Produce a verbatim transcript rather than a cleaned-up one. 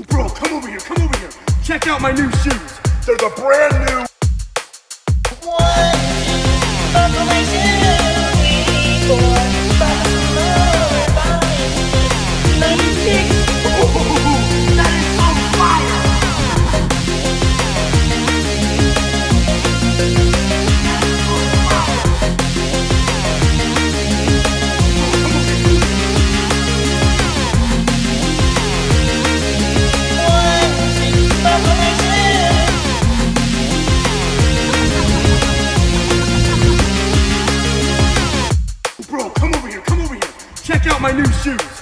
Bro, come over here, come over here. Check out my new shoes. They're the brand new. One, two, population, three, four, five, ninety-six. Ooh, that is so fire. Bro, come over here, come over here. Check out my new shoes.